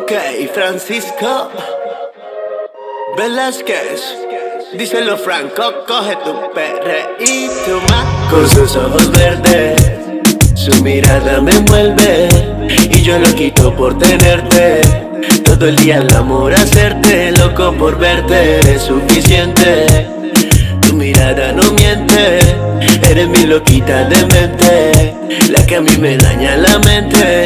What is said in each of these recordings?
Ok, Francisco Velázquez, díselo Franco, coge tu perreíto más. Con sus ojos verdes, su mirada me envuelve y yo lo quito por tenerte. Todo el día el amor hacerte, loco por verte, es suficiente. Tu mirada no miente, eres mi loquita de mente, la que a mí me daña la mente.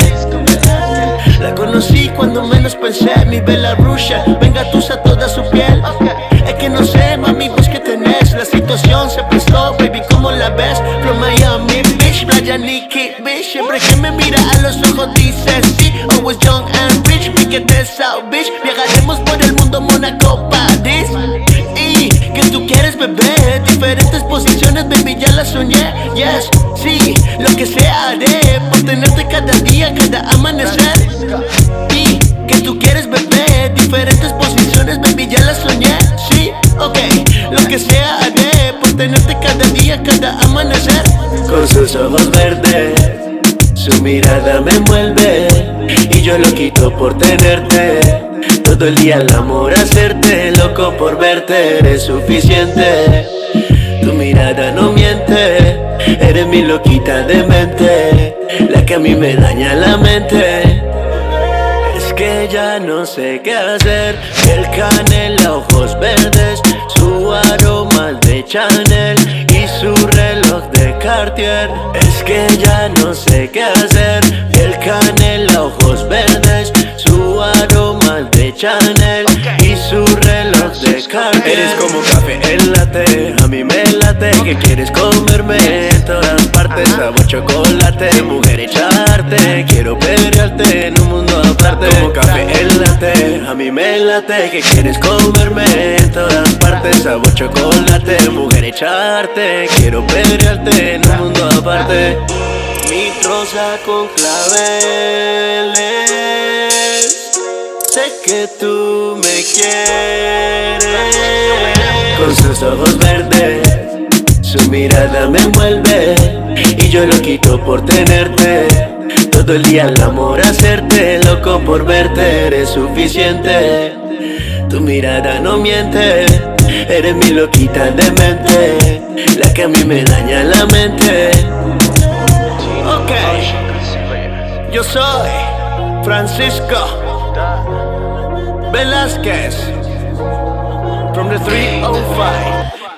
La conocí cuando menos pensé, mi bella Rusha, venga tusa toda su piel. Es que no sé, mami, vos que tenés, la situación se prestó, baby, ¿cómo la ves? From Miami Beach, Playa Nikki Beach, siempre que me mira a los ojos dice sí. Always young and rich, piquete South Beach, viajaremos por el mundo, Mónaco, París. Y que tú quieres, bebé, diferentes posiciones, baby, ya las soñé. Yes, sí, lo que sea haré por tenerte cada día, cada amanecer. Y que tú quieres, bebé, diferentes posiciones, baby, ya las soñé. Sí, ok, lo que sea haré por tenerte cada día, cada amanecer. Con sus ojos verdes, su mirada me envuelve y yo lo quito por tenerte. Todo el día el amor hacerte, loco por verte, es suficiente. Tu mirada no miente, eres mi loquita de mente, la que a mí me daña la mente. Es que ya no sé qué hacer, el canela, ojos verdes, su aroma de Chanel y su reloj de Cartier. Es que ya no sé qué hacer, el canela, ojos verdes, su aroma de Chanel y su reloj de Cartier. Eres como café en latte, a mí me late que quieres comerme en todas partes. Sabor chocolate, mujer echarte, quiero perrearte en un mundo aparte. Como café en latte, a mí me late que quieres comerme en todas partes. Sabor chocolate, mujer echarte, quiero perrearte en un mundo aparte. Mi rosa con claveles, sé que tú me quieres. Con sus ojos verdes, su mirada me envuelve y yo lo quito por tenerte. Todo el día el amor hacerte, loco por verte, eres suficiente. Tu mirada no miente, eres mi loquita de mente, la que a mí me daña la mente. Ok, yo soy Francisco Velázquez, from the 305.